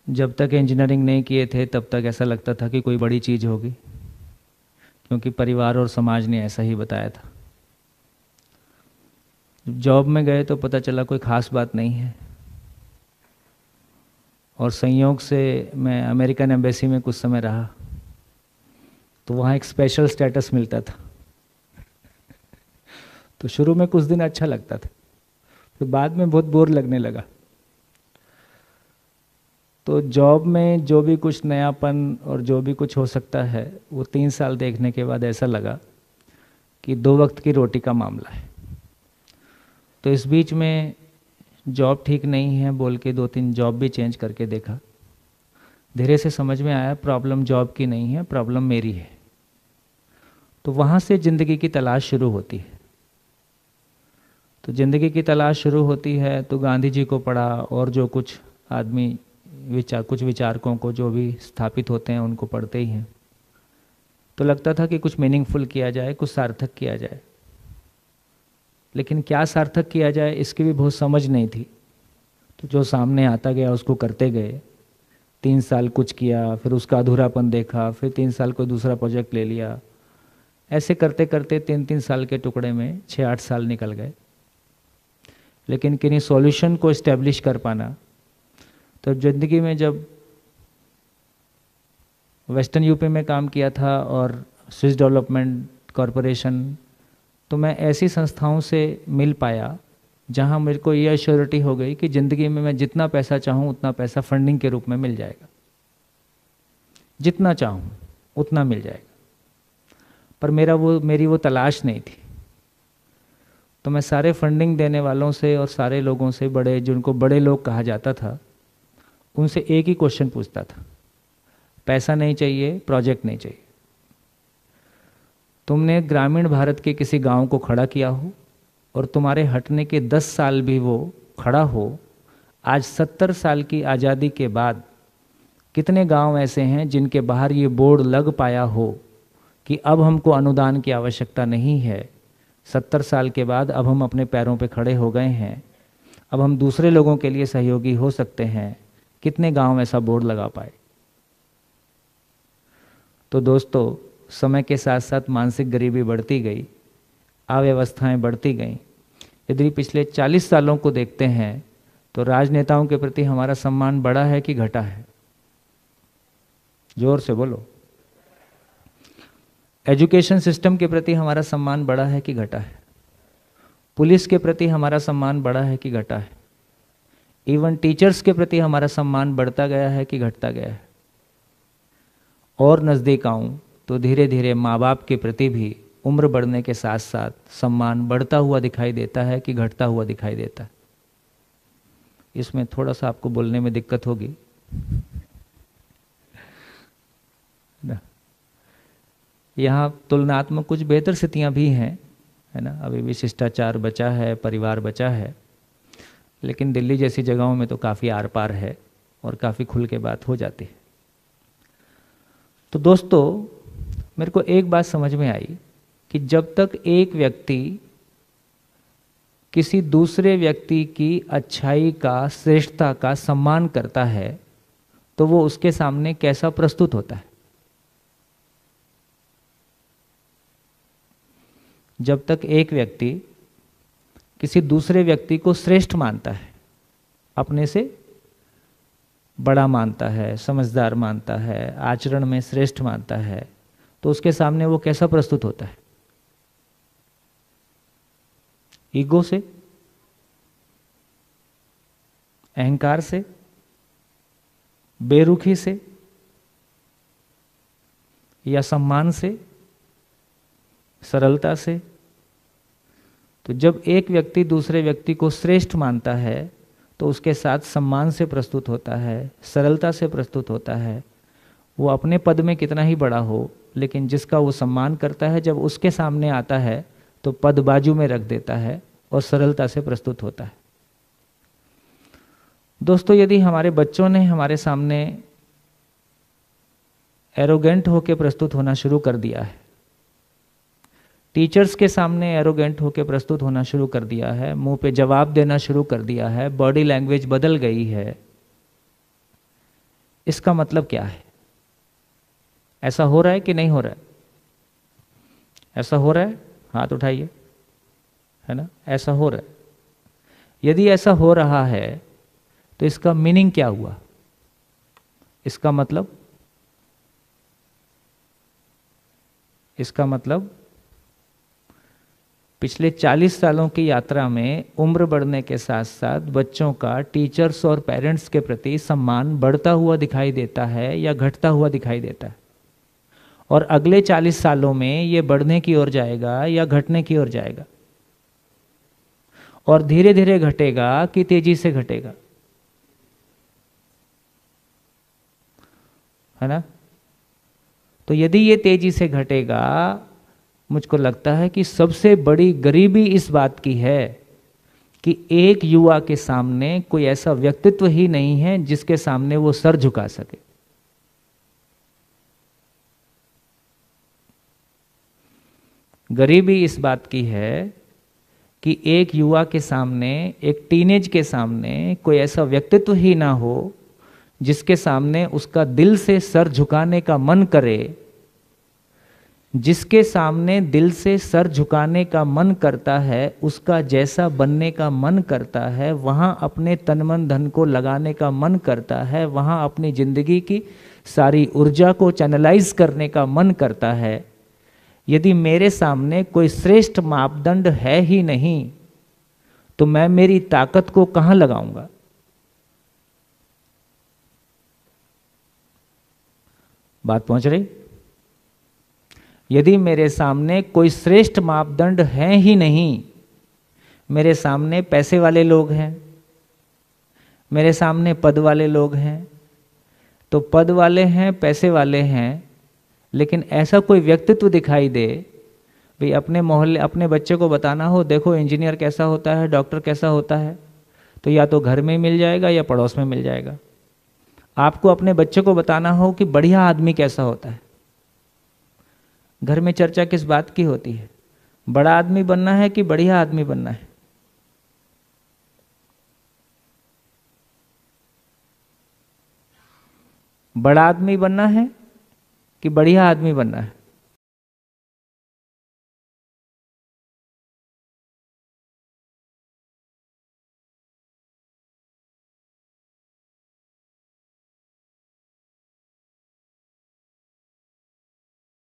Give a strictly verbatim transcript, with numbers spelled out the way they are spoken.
जब तक इंजीनियरिंग नहीं किए थे तब तक ऐसा लगता था कि कोई बड़ी चीज़ होगी, क्योंकि परिवार और समाज ने ऐसा ही बताया था। जॉब में गए तो पता चला कोई ख़ास बात नहीं है, और संयोग से मैं अमेरिकन एम्बेसी में कुछ समय रहा, तो वहाँ एक स्पेशल स्टेटस मिलता था। तो शुरू में कुछ दिन अच्छा लगता था, फिर बाद में बहुत बोर लगने लगा। तो जॉब में जो भी कुछ नयापन और जो भी कुछ हो सकता है, वो तीन साल देखने के बाद ऐसा लगा कि दो वक्त की रोटी का मामला है। तो इस बीच में जॉब ठीक नहीं है बोल के दो तीन जॉब भी चेंज करके देखा। धीरे से समझ में आया प्रॉब्लम जॉब की नहीं है, प्रॉब्लम मेरी है। तो वहाँ से ज़िंदगी की तलाश शुरू होती है। तो ज़िंदगी की तलाश शुरू होती है तो गांधी जी को पढ़ा, और जो कुछ आदमी विचार कुछ विचारकों को जो भी स्थापित होते हैं उनको पढ़ते ही हैं। तो लगता था कि कुछ मीनिंगफुल किया जाए, कुछ सार्थक किया जाए, लेकिन क्या सार्थक किया जाए इसकी भी बहुत समझ नहीं थी। तो जो सामने आता गया उसको करते गए। तीन साल कुछ किया, फिर उसका अधूरापन देखा, फिर तीन साल कोई दूसरा प्रोजेक्ट ले लिया। ऐसे करते करते तीन तीन साल के टुकड़े में छः आठ साल निकल गए। लेकिन किन्हीं सॉल्यूशन को इस्टेब्लिश कर पाना, तो ज़िंदगी में जब वेस्टर्न यूपी में काम किया था और स्विस डेवलपमेंट कॉरपोरेशन, तो मैं ऐसी संस्थाओं से मिल पाया जहां मेरे को ये एश्योरिटी हो गई कि ज़िंदगी में मैं जितना पैसा चाहूं उतना पैसा फंडिंग के रूप में मिल जाएगा, जितना चाहूं उतना मिल जाएगा। पर मेरा वो मेरी वो तलाश नहीं थी। तो मैं सारे फंडिंग देने वालों से और सारे लोगों से, बड़े जिनको बड़े लोग कहा जाता था, उनसे एक ही क्वेश्चन पूछता था, पैसा नहीं चाहिए, प्रोजेक्ट नहीं चाहिए। तुमने ग्रामीण भारत के किसी गांव को खड़ा किया हो और तुम्हारे हटने के दस साल भी वो खड़ा हो, आज सत्तर साल की आज़ादी के बाद कितने गांव ऐसे हैं जिनके बाहर ये बोर्ड लग पाया हो कि अब हमको अनुदान की आवश्यकता नहीं है, सत्तर साल के बाद अब हम अपने पैरों पे खड़े हो गए हैं, अब हम दूसरे लोगों के लिए सहयोगी हो सकते हैं। कितने गांव ऐसा बोर्ड लगा पाए? तो दोस्तों, समय के साथ साथ मानसिक गरीबी बढ़ती गई, अव्यवस्थाएं बढ़ती गईं। यदि पिछले चालीस सालों को देखते हैं तो राजनेताओं के प्रति हमारा सम्मान बढ़ा है कि घटा है? जोर से बोलो। एजुकेशन सिस्टम के प्रति हमारा सम्मान बढ़ा है कि घटा है? पुलिस के प्रति हमारा सम्मान बढ़ा है कि घटा है? इवन टीचर्स के प्रति हमारा सम्मान बढ़ता गया है कि घटता गया है? और नज़दीक आऊँ तो धीरे धीरे माँ बाप के प्रति भी उम्र बढ़ने के साथ साथ सम्मान बढ़ता हुआ दिखाई देता है कि घटता हुआ दिखाई देता है? इसमें थोड़ा सा आपको बोलने में दिक्कत होगी ना। यहाँ तुलनात्मक कुछ बेहतर स्थितियाँ भी हैं, है ना। अभी भी शिष्टाचार बचा है, परिवार बचा है, लेकिन दिल्ली जैसी जगहों में तो काफ़ी आर पार है और काफ़ी खुल के बात हो जाती है। तो दोस्तों, मेरे को एक बात समझ में आई कि जब तक एक व्यक्ति किसी दूसरे व्यक्ति की अच्छाई का, श्रेष्ठता का सम्मान करता है, तो वो उसके सामने कैसा प्रस्तुत होता है? जब तक एक व्यक्ति किसी दूसरे व्यक्ति को श्रेष्ठ मानता है, अपने से बड़ा मानता है, समझदार मानता है, आचरण में श्रेष्ठ मानता है, तो उसके सामने वो कैसा प्रस्तुत होता है? ईगो से, अहंकार से, बेरुखी से, या सम्मान से, सरलता से? तो जब एक व्यक्ति दूसरे व्यक्ति को श्रेष्ठ मानता है तो उसके साथ सम्मान से प्रस्तुत होता है, सरलता से प्रस्तुत होता है। वो अपने पद में कितना ही बड़ा हो, लेकिन जिसका वो सम्मान करता है, जब उसके सामने आता है तो पद बाजू में रख देता है और सरलता से प्रस्तुत होता है। दोस्तों, यदि हमारे बच्चों ने हमारे सामने एरोगेंट होकर प्रस्तुत होना शुरू कर दिया है, टीचर्स के सामने एरोगेंट होकर प्रस्तुत होना शुरू कर दिया है, मुंह पे जवाब देना शुरू कर दिया है, बॉडी लैंग्वेज बदल गई है, इसका मतलब क्या है? ऐसा हो रहा है कि नहीं हो रहा है? ऐसा हो रहा है? हाथ उठाइए, है ना? ऐसा हो रहा है। यदि ऐसा हो रहा है तो इसका मीनिंग क्या हुआ? इसका मतलब इसका मतलब पिछले चालीस सालों की यात्रा में उम्र बढ़ने के साथ साथ बच्चों का टीचर्स और पेरेंट्स के प्रति सम्मान बढ़ता हुआ दिखाई देता है या घटता हुआ दिखाई देता है? और अगले चालीस सालों में ये बढ़ने की ओर जाएगा या घटने की ओर जाएगा? और धीरे धीरे घटेगा कि तेजी से घटेगा? है ना? तो यदि ये तेजी से घटेगा, मुझको लगता है कि सबसे बड़ी गरीबी इस बात की है कि एक युवा के सामने कोई ऐसा व्यक्तित्व ही नहीं है जिसके सामने वो सर झुका सके। गरीबी इस बात की है कि एक युवा के सामने, एक टीनेज के सामने कोई ऐसा व्यक्तित्व ही ना हो जिसके सामने उसका दिल से सर झुकाने का मन करे। जिसके सामने दिल से सर झुकाने का मन करता है, उसका जैसा बनने का मन करता है, वहाँ अपने तन मन धन को लगाने का मन करता है, वहाँ अपनी जिंदगी की सारी ऊर्जा को चैनलाइज करने का मन करता है। यदि मेरे सामने कोई श्रेष्ठ मापदंड है ही नहीं तो मैं मेरी ताकत को कहाँ लगाऊंगा? बात पहुंच रही? यदि मेरे सामने कोई श्रेष्ठ मापदंड है ही नहीं, मेरे सामने पैसे वाले लोग हैं, मेरे सामने पद वाले लोग हैं, तो पद वाले हैं, पैसे वाले हैं, लेकिन ऐसा कोई व्यक्तित्व दिखाई दे, भाई अपने मोहल्ले, अपने बच्चे को बताना हो देखो इंजीनियर कैसा होता है, डॉक्टर कैसा होता है, तो या तो घर में मिल जाएगा या पड़ोस में मिल जाएगा। आपको अपने बच्चे को बताना हो कि बढ़िया आदमी कैसा होता है, घर में चर्चा किस बात की होती है? बड़ा आदमी बनना है कि बढ़िया आदमी बनना है? बड़ा आदमी बनना है कि बढ़िया आदमी बनना है?